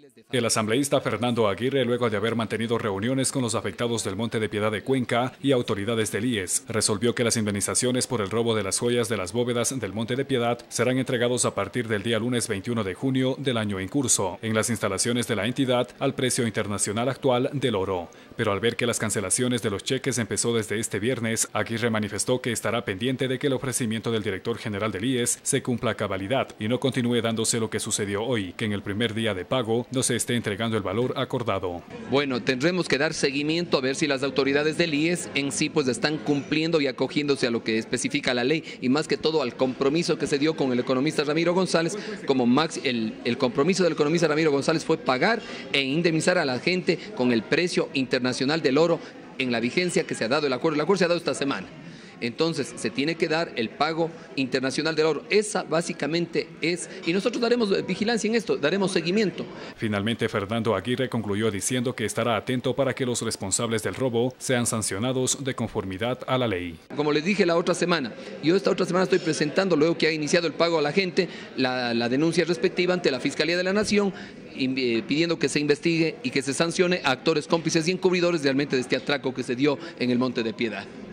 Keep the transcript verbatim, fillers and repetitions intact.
El asambleísta Fernando Aguirre, luego de haber mantenido reuniones con los afectados del Monte de Piedad de Cuenca y autoridades del I E S, resolvió que las indemnizaciones por el robo de las joyas de las bóvedas del Monte de Piedad serán entregados a partir del día lunes veintiuno de junio del año en curso, en las instalaciones de la entidad al precio internacional actual del oro. Pero al ver que las cancelaciones de los cheques empezó desde este viernes, Aguirre manifestó que estará pendiente de que el ofrecimiento del director general del I E S se cumpla a cabalidad y no continúe dándose lo que sucedió hoy, que en el primer día de pago no se esté entregando el valor acordado. Bueno, tendremos que dar seguimiento a ver si las autoridades del I E S en sí pues están cumpliendo y acogiéndose a lo que especifica la ley y más que todo al compromiso que se dio con el economista Ramiro González. Como max, el, el compromiso del economista Ramiro González fue pagar e indemnizar a la gente con el precio internacional del oro en la vigencia que se ha dado el acuerdo. El acuerdo se ha dado esta semana. Entonces se tiene que dar el pago internacional del oro. Esa básicamente es, y nosotros daremos vigilancia en esto, daremos seguimiento. Finalmente, Fernando Aguirre concluyó diciendo que estará atento para que los responsables del robo sean sancionados de conformidad a la ley. Como les dije la otra semana, yo esta otra semana estoy presentando, luego que ha iniciado el pago a la gente, la, la denuncia respectiva ante la Fiscalía de la Nación, y, eh, pidiendo que se investigue y que se sancione a actores cómplices y encubridores realmente de este atraco que se dio en el Monte de Piedad.